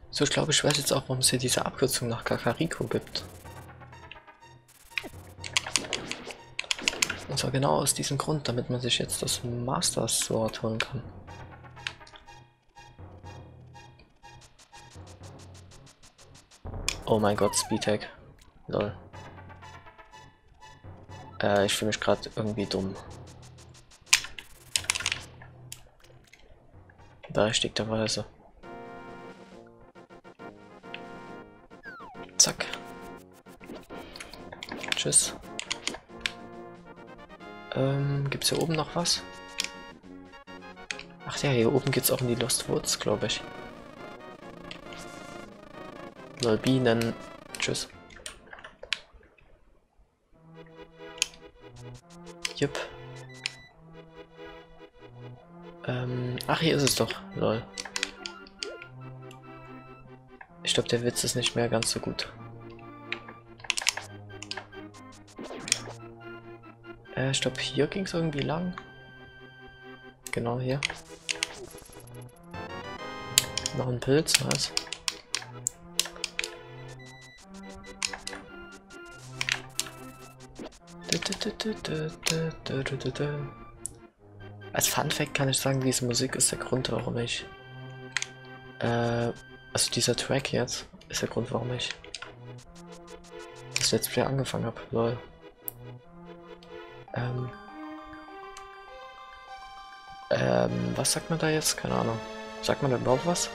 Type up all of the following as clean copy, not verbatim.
So, ich glaube, ich weiß jetzt auch, warum es hier diese Abkürzung nach Kakariko gibt. Und zwar genau aus diesem Grund, damit man sich jetzt das Master Sword holen kann. Oh mein Gott, Speedhack. Lol. Ich fühle mich gerade irgendwie dumm. Berechtigterweise. Zack. Tschüss. Gibt's hier oben noch was? Ach ja, hier oben geht's auch in die Lost Woods, glaube ich. Lol, Bienen. Tschüss. Jupp. Ach, hier ist es doch. Lol. Ich glaube, der Witz ist nicht mehr ganz so gut. Ich glaube, hier ging es irgendwie lang. Genau hier. Noch ein Pilz, was? Als Funfact kann ich sagen, diese Musik ist der Grund, warum ich... also dieser Track jetzt ist der Grund, warum ich das Let's Play angefangen habe. Lol. Was sagt man da jetzt? Keine Ahnung. Sagt man da überhaupt was?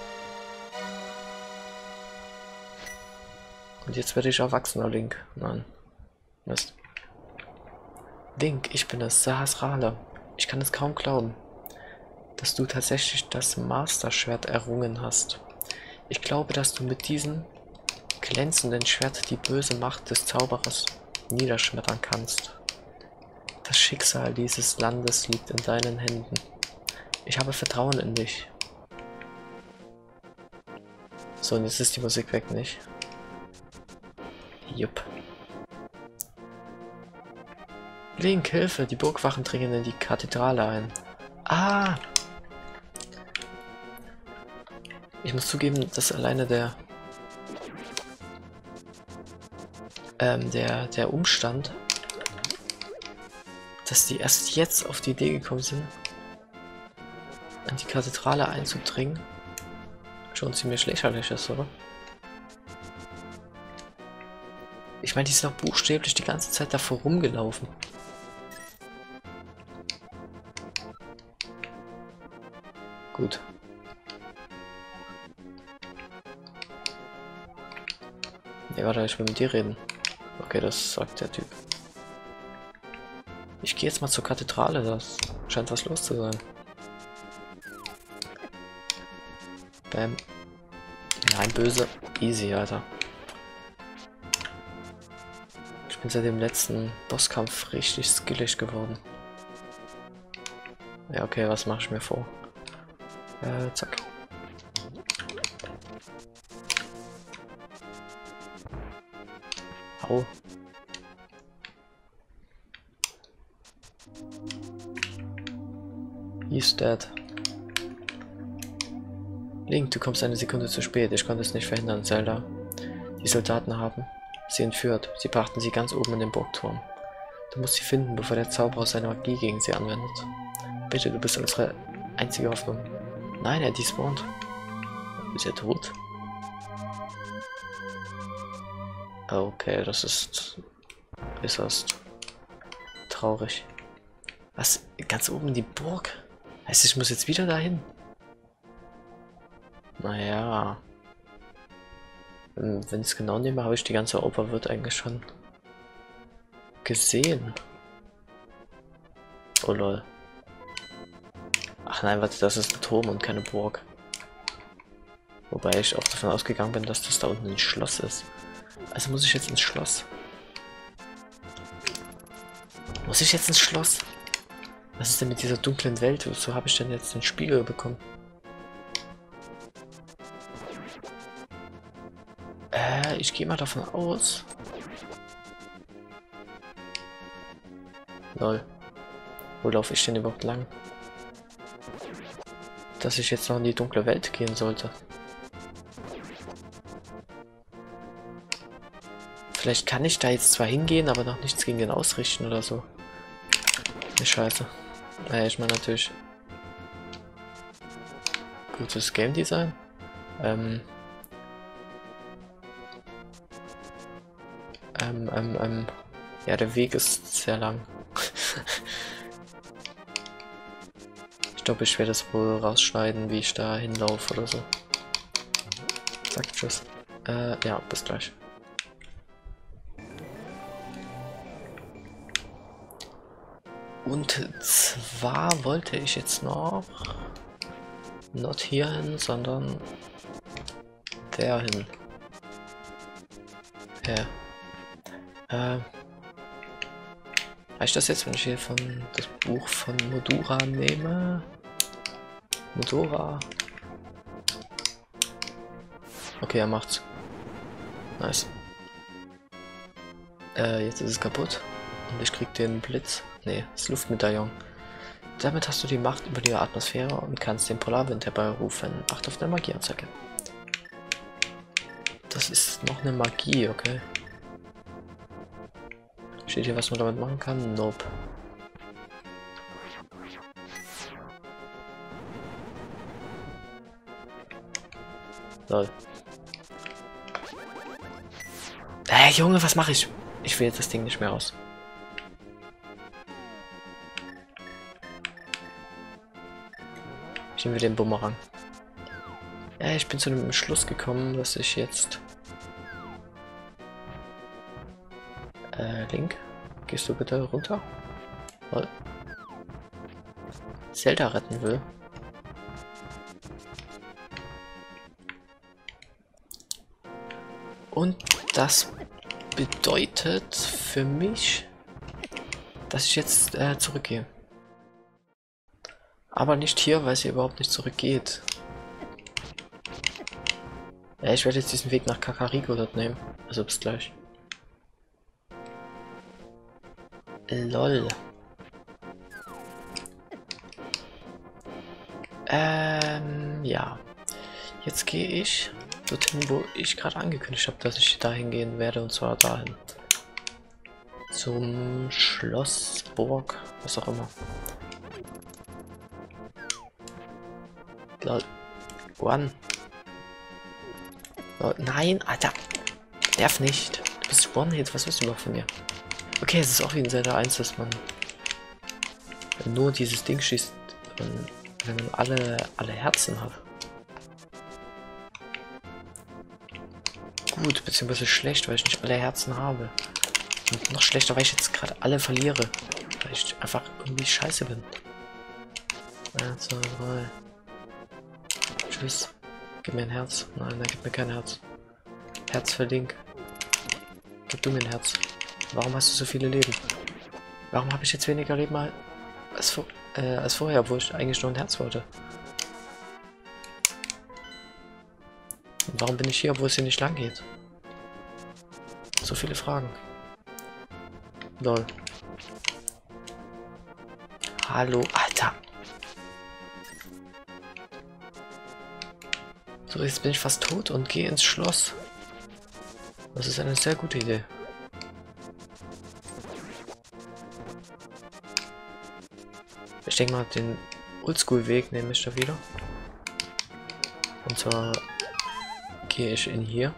Und jetzt werde ich erwachsener, Link. Nein. Mist. Link, ich bin es, Sahasrahla. Ich kann es kaum glauben, dass du tatsächlich das Master-Schwert errungen hast. Ich glaube, dass du mit diesem glänzenden Schwert die böse Macht des Zauberers niederschmettern kannst. Das Schicksal dieses Landes liegt in deinen Händen. Ich habe Vertrauen in dich. So, und jetzt ist die Musik weg, nicht? Jupp. Link, Hilfe! Die Burgwachen dringen in die Kathedrale ein. Ah! Ich muss zugeben, dass alleine der Umstand, dass die erst jetzt auf die Idee gekommen sind, an die Kathedrale einzudringen, schon ziemlich lächerlich ist, oder? Ich meine, die sind auch buchstäblich die ganze Zeit davor rumgelaufen. Gut. Ja, warte, ich will mit dir reden. Okay, das sagt der Typ. Ich gehe jetzt mal zur Kathedrale, da scheint was los zu sein. Bam. Nein, böse. Easy, Alter. Ich bin seit dem letzten Bosskampf richtig skillig geworden. Ja, okay, was mache ich mir vor? Zack. Au. He's dead. Link, du kommst eine Sekunde zu spät. Ich konnte es nicht verhindern, Zelda. Die Soldaten haben sie entführt. Sie brachten sie ganz oben in den Burgturm. Du musst sie finden, bevor der Zauberer seine Magie gegen sie anwendet. Bitte, du bist unsere einzige Hoffnung. Nein, er despawnt. Ist er tot? Okay, das ist äußerst traurig. Was? Ganz oben die Burg? Heißt, ich muss jetzt wieder dahin? Naja. Wenn ich es genau nehme, habe ich die ganze Oper wird eigentlich schon gesehen. Oh lol. Ach nein, warte, das ist ein Turm und keine Burg. Wobei ich auch davon ausgegangen bin, dass das da unten ein Schloss ist. Also muss ich jetzt ins Schloss. Muss ich jetzt ins Schloss? Was ist denn mit dieser dunklen Welt? Wozu habe ich denn jetzt den Spiegel bekommen? Ich gehe mal davon aus. Lol. Wo laufe ich denn überhaupt lang? Dass ich jetzt noch in die dunkle Welt gehen sollte. Vielleicht kann ich da jetzt zwar hingehen, aber noch nichts gegen den ausrichten oder so. Ne, scheiße. Naja, ich meine natürlich... Gutes Game Design. Ja, der Weg ist sehr lang. Ich glaube, ich werde das wohl rausschneiden, wie ich da hinlaufe oder so. Sag tschüss. Ja, bis gleich. Und zwar wollte ich jetzt noch not hier hin, sondern der hin. Ja. Reicht das jetzt, wenn ich hier das Buch von Modura nehme? Modura. Okay, er macht's. Nice. Jetzt ist es kaputt. Und ich krieg den Blitz. Nee, das Luftmedaillon. Damit hast du die Macht über die Atmosphäre und kannst den Polarwind herbeirufen. Acht auf deine Magieanzeige. Das ist noch eine Magie, okay. Steht hier, was man damit machen kann? Nope. Lol. Junge, was mache ich? Ich will jetzt das Ding nicht mehr aus. Ich nehme den Bumerang. Ich bin zu dem Schluss gekommen, dass ich jetzt... Link, gehst du bitte runter? Lol. Zelda retten will. Und das bedeutet für mich, dass ich jetzt zurückgehe. Aber nicht hier, weil es hier überhaupt nicht zurückgeht. Ich werde jetzt diesen Weg nach Kakariko dort nehmen. Also bis gleich. Lol. Ja. Jetzt gehe ich dorthin, wo ich gerade angekündigt habe, dass ich dahin gehen werde, und zwar dahin. Zum Schloss, Burg, was auch immer. Lol. One. Lol. Nein, Alter. Nerv nicht. Du bist One-Hit, was willst du überhaupt von mir? Okay, es ist auch wie in Zelda 1, dass man nur dieses Ding schießt, wenn man alle Herzen hat. Gut, beziehungsweise schlecht, weil ich nicht alle Herzen habe. Und noch schlechter, weil ich jetzt gerade alle verliere. Weil ich einfach irgendwie scheiße bin. 1, 2, 3. Tschüss. Gib mir ein Herz. Nein, er gibt mir kein Herz. Herz für Link. Gib du mir ein Herz. Warum hast du so viele Leben? Warum habe ich jetzt weniger Leben als vorher, wo ich eigentlich nur ein Herz wollte? Und warum bin ich hier, wo es hier nicht lang geht? So viele Fragen. Lol. Hallo, Alter. So, jetzt bin ich fast tot und gehe ins Schloss. Das ist eine sehr gute Idee. Ich denke mal, den Oldschool-Weg nehme ich da wieder. Und zwar gehe ich in hier.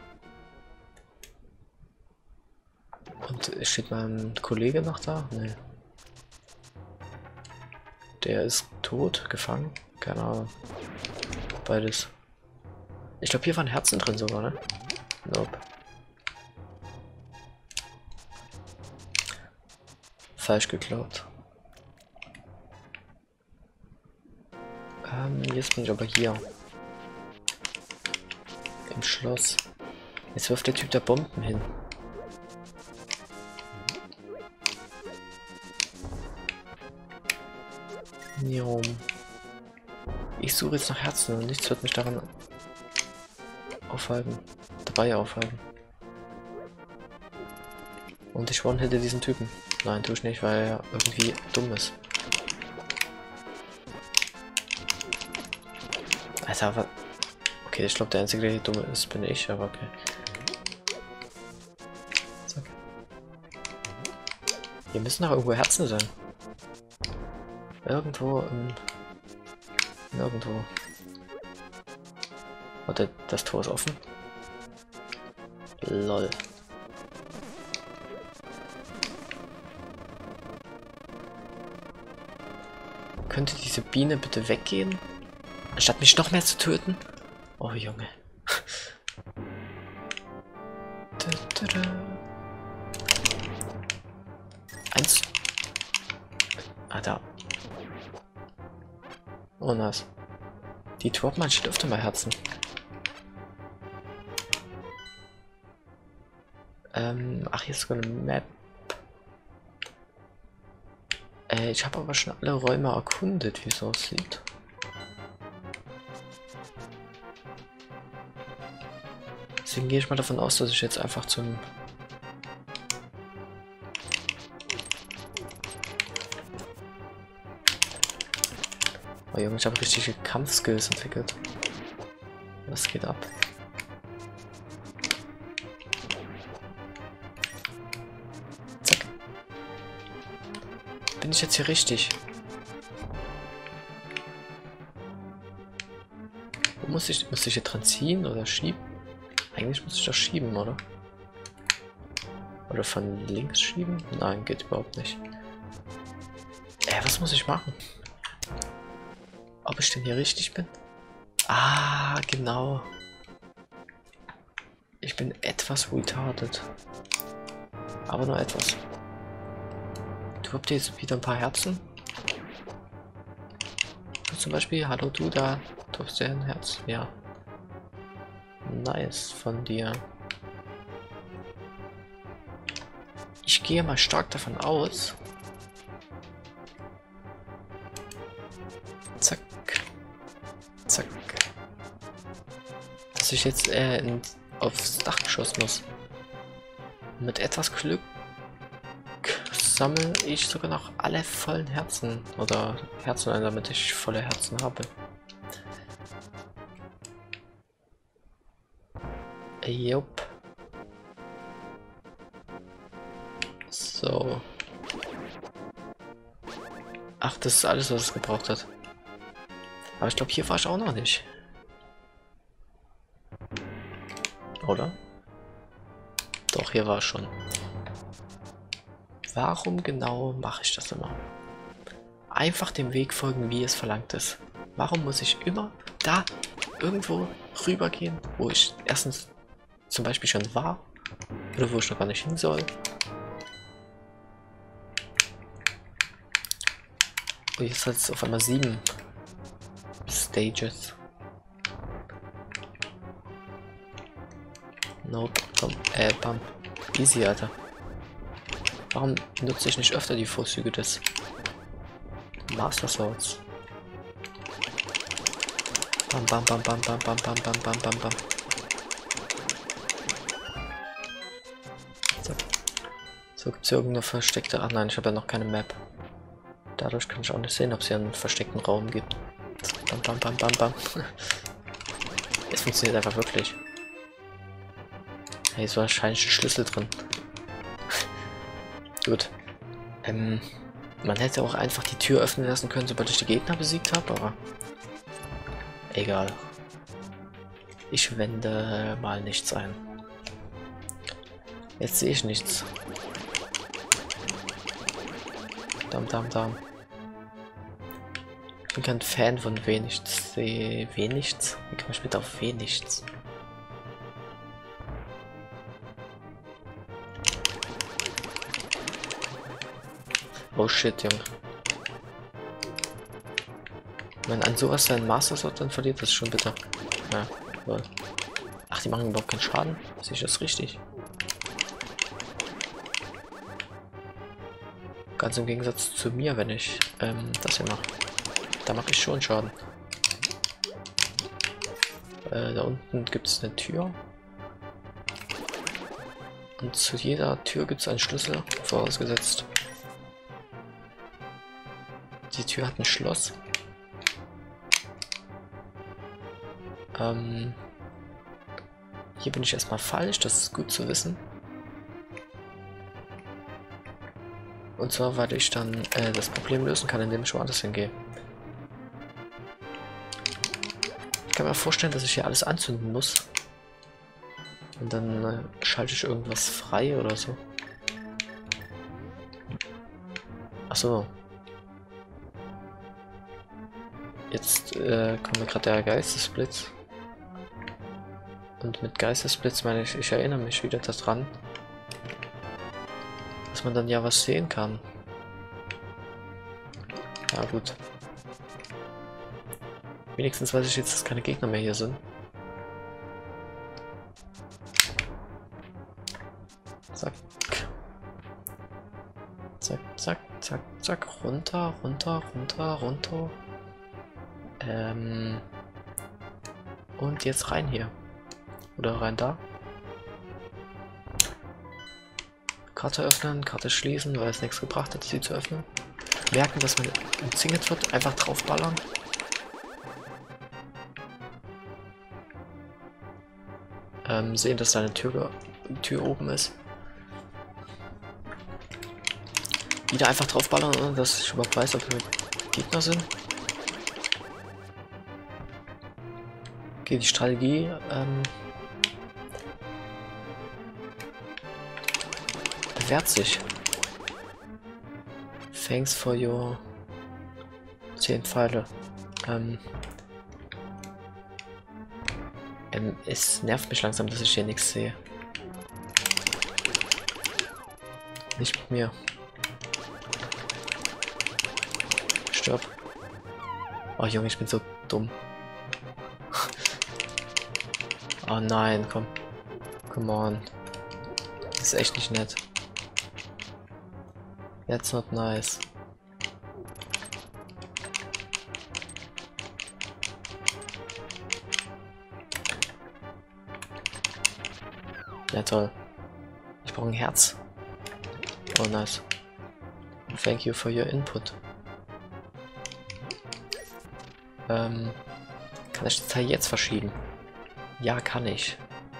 Und steht mein Kollege noch da? Nee. Der ist tot, gefangen. Keine Ahnung. Beides. Ich glaube, hier waren Herzen drin sogar, ne? Nope. Falsch geklaut. Jetzt bin ich aber hier. Im Schloss. Jetzt wirft der Typ da Bomben hin. Jo. Ich suche jetzt nach Herzen und nichts wird mich daran dabei aufhalten. Und ich one-hitte diesen Typen. Nein, tue ich nicht, weil er irgendwie dumm ist. Alter, aber... Okay, ich glaube, der Einzige, der hier dumm ist, bin ich, aber okay. Zack. Hier müssen doch irgendwo Herzen sein. Irgendwo im... Nirgendwo. Warte, das Tor ist offen. Lol. Könnte diese Biene bitte weggehen? Anstatt mich noch mehr zu töten? Oh Junge. Eins. Ah, da. Oh, nice. Die Turban steht öfter mal Herzen. Ach, hier ist sogar eine Map. Ich habe aber schon alle Räume erkundet, wie es aussieht. Deswegen gehe ich mal davon aus, dass ich jetzt einfach zum... Oh Junge, ich habe richtige Kampfskills entwickelt. Was geht ab? Zack. Bin ich jetzt hier richtig? Wo muss ich hier dran ziehen oder schieben? Eigentlich muss ich das schieben, oder? Oder von links schieben? Nein, geht überhaupt nicht. Was muss ich machen? Ob ich denn hier richtig bin? Ah, genau. Ich bin etwas retarded. Aber nur etwas. Du habt jetzt wieder ein paar Herzen. Du zum Beispiel, hallo du da. Du hast ja ein Herz. Ja. Nice von dir. Ich gehe mal stark davon aus. Zack. Zack. Dass ich jetzt aufs Dach geschossen muss. Mit etwas Glück sammle ich sogar noch alle vollen Herzen. Oder Herzen ein, damit ich volle Herzen habe. Jupp. So. Ach, das ist alles, was es gebraucht hat. Aber ich glaube, hier war ich auch noch nicht. Oder? Doch, hier war es schon. Warum genau mache ich das immer? Einfach dem Weg folgen, wie es verlangt ist. Warum muss ich immer da irgendwo rübergehen, wo ich erstens zum Beispiel schon war oder wo ich noch gar nicht hin soll? Oh, jetzt hat es auf einmal 7 Stages. Nope, komm, bam. Easy, Alter. Warum nutze ich nicht öfter die Vorzüge des Master Swords? Bam, bam, bam, bam, bam, bam, bam, bam, bam, bam, bam. So, gibt es hier irgendeine versteckte... Ach nein, ich habe ja noch keine Map. Dadurch kann ich auch nicht sehen, ob es hier einen versteckten Raum gibt. Bam, bam, bam, bam, bam. Es funktioniert einfach wirklich. Hey, ist wahrscheinlich ein Schlüssel drin. Gut. Man hätte auch einfach die Tür öffnen lassen können, sobald ich die Gegner besiegt habe, aber... Egal. Ich wende mal nichts ein. Jetzt sehe ich nichts. Dam, dam, dam. Ich bin kein Fan von Wenichts. Wenichts? Wie kann man später auf Wenichts? Oh shit, Junge. Wenn an sowas sein Master Sword dann verliert, das ist schon bitter. Ja, wohl. Ach, die machen überhaupt keinen Schaden? Sehe ich das richtig? Ganz im Gegensatz zu mir, wenn ich das hier mache. Da mache ich schon Schaden. Da unten gibt es eine Tür. Und zu jeder Tür gibt es einen Schlüssel, vorausgesetzt. Die Tür hat ein Schloss. Hier bin ich erstmal falsch, das ist gut zu wissen. Und zwar, weil ich dann das Problem lösen kann, indem ich woanders hingehe. Ich kann mir vorstellen, dass ich hier alles anzünden muss. Und dann schalte ich irgendwas frei oder so. Achso. Jetzt kommt mir gerade der Geistesblitz. Und mit Geistesblitz meine ich erinnere mich wieder daran, dass man dann ja was sehen kann. Ja gut. Wenigstens weiß ich jetzt, dass keine Gegner mehr hier sind. Zack. Zack, zack, zack, zack. Runter, runter, runter, runter. Und jetzt rein hier. Oder rein da. Karte öffnen, Karte schließen, weil es nichts gebracht hat, sie zu öffnen. Merken, dass man umzingelt wird, einfach draufballern. Sehen, dass da eine Tür oben ist. Wieder einfach draufballern, ohne dass ich überhaupt weiß, ob wir Gegner sind. Okay, die Strategie, bewährt sich. Thanks for your 10 Pfeile. Es nervt mich langsam, dass ich hier nichts sehe. Nicht mit mir. Stirb. Oh Junge, ich bin so dumm. Oh nein, komm. Come on. Das ist echt nicht nett. That's not nice. Ja toll. Ich brauche ein Herz. Oh nice. Thank you for your input. Kann ich das Teil jetzt verschieben? Ja, kann ich.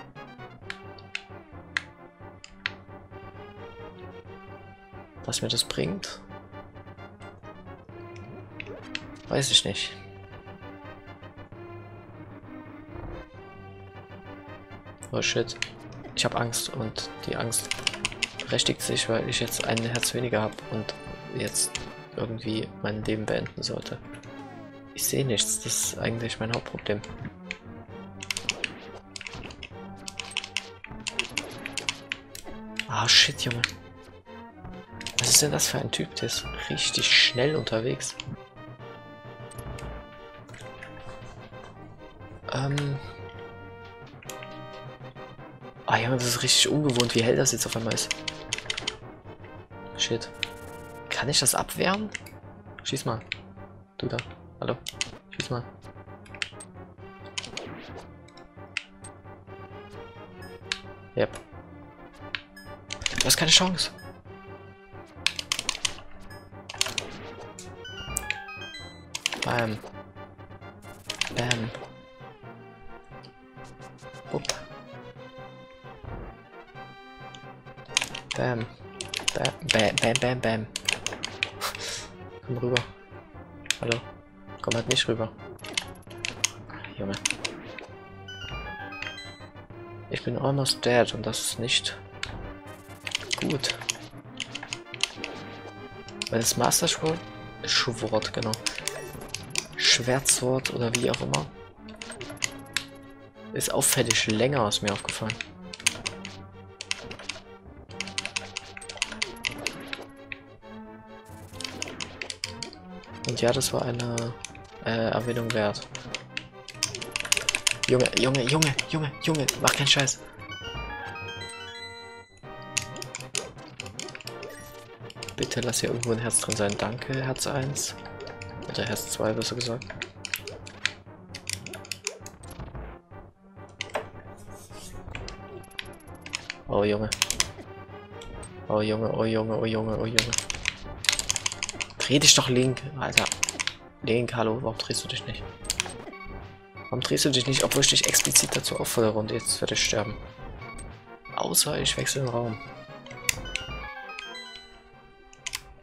Was mir das bringt? Weiß ich nicht. Oh shit. Ich habe Angst und die Angst berechtigt sich, weil ich jetzt ein Herz weniger habe und jetzt irgendwie mein Leben beenden sollte. Ich sehe nichts, das ist eigentlich mein Hauptproblem. Ah shit, Junge. Was ist denn das für ein Typ? Der ist richtig schnell unterwegs. Ah ja, das ist richtig ungewohnt, wie hell das jetzt auf einmal ist. Shit. Kann ich das abwehren? Schieß mal. Du da. Hallo. Schieß mal. Yep. Du hast keine Chance. Bam. Bam. Upp. Bam. Bam, bam, bam, bam, bam. Komm rüber. Hallo. Komm halt nicht rüber. Junge. Ich bin almost dead und das ist nicht gut. Weil das Master Schwert, genau. Schwertswort oder wie auch immer. Ist auffällig länger, ist mir aufgefallen. Und ja, das war eine Erwähnung wert. Junge, Junge, Junge, Junge, Junge, mach keinen Scheiß. Bitte lass hier irgendwo ein Herz drin sein. Danke, Herz 1. Oder Herz 2, besser gesagt. Oh Junge. Oh Junge, oh Junge, oh Junge, oh Junge. Dreh dich doch, Link, Alter. Link, hallo, warum drehst du dich nicht? Warum drehst du dich nicht, obwohl ich dich explizit dazu auffordere und jetzt werde ich sterben? Außer ich wechsle den Raum.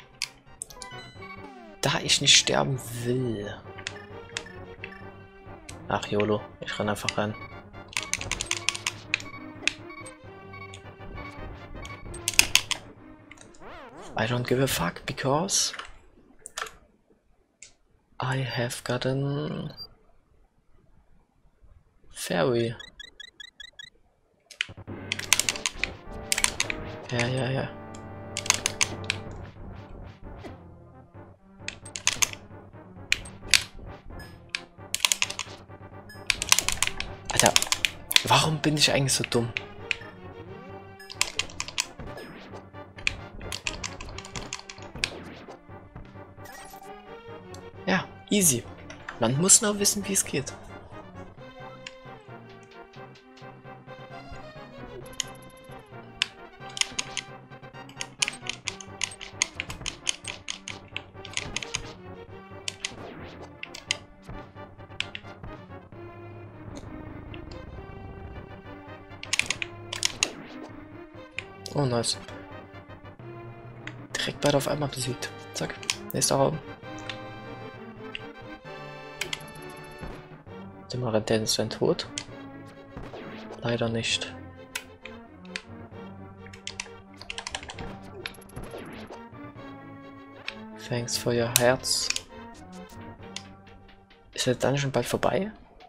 Da ich nicht sterben will. Ach, YOLO. Ich renn einfach rein. I don't give a fuck because I have gotten fairy. Ja. Alter, warum bin ich eigentlich so dumm? Ja, easy. Man muss nur wissen, wie es geht. Oh, nice. Direkt beide auf einmal besiegt. Zack. Nächster Raum. Der Marenten ist ein tot. Leider nicht. Thanks for your Herz. Ist der Dungeon bald vorbei?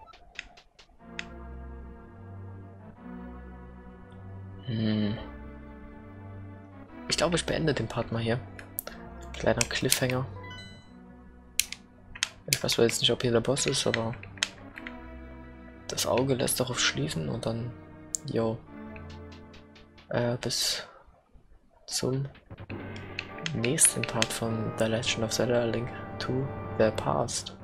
Ich glaube, ich beende den Part mal hier. Kleiner Cliffhanger. Ich weiß zwar jetzt nicht, ob hier der Boss ist, aber das Auge lässt darauf schließen und dann, yo, bis zum nächsten Part von The Legend of Zelda: A Link to the Past.